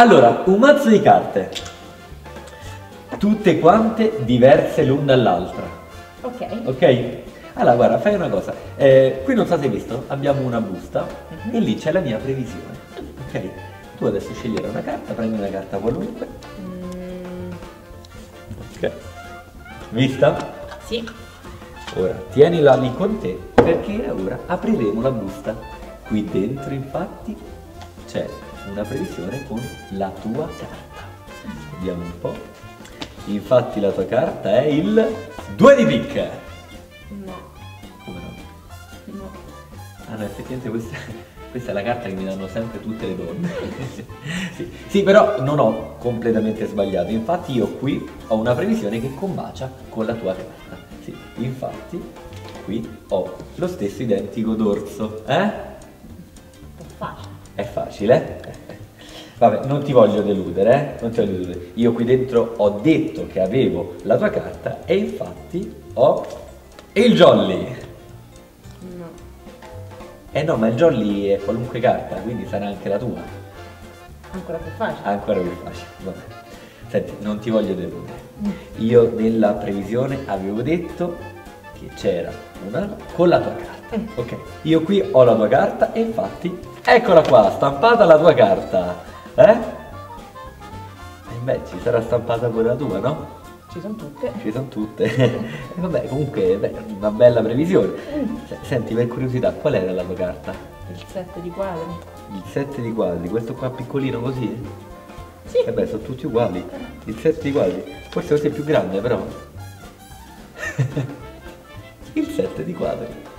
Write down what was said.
Allora, un mazzo di carte, tutte quante diverse l'una dall'altra. Ok. Ok? Allora, guarda, fai una cosa. Qui non so se hai visto, abbiamo una busta e lì c'è la mia previsione. Ok? Tu adesso sceglierai una carta, prendi una carta qualunque. Ok. Vista? Sì. Ora, tienila lì con te perché ora apriremo la busta. Qui dentro, infatti, c'è una previsione con la tua carta. Vediamo un po'. Infatti la tua carta è il 2 di picche. No. Come no? No. Ah no, effettivamente questa è la carta che mi danno sempre tutte le donne. Sì, però non ho completamente sbagliato. Infatti io qui ho una previsione che combacia con la tua carta. Sì, infatti qui ho lo stesso identico dorso. È facile. È facile? Vabbè, non ti voglio deludere, non ti voglio deludere. Io qui dentro ho detto che avevo la tua carta e infatti ho il jolly. No. Eh no, ma il jolly è qualunque carta, quindi sarà anche la tua. Ancora più facile. Ancora più facile, vabbè. Senti, non ti voglio deludere. Io nella previsione avevo detto che c'era una con la tua carta. Ok, io qui ho la tua carta e infatti eccola qua, stampata la tua carta. E beh, ci sarà stampata pure la tua, no? Ci sono tutte. Ci sono tutte. E vabbè, comunque, beh, una bella previsione. Senti, per curiosità, qual era la tua carta? Il 7 di quadri. Il 7 di quadri, questo qua piccolino così? Sì. E beh, sono tutti uguali. Il 7 di quadri, forse questo è più grande però. Il 7 di quadri.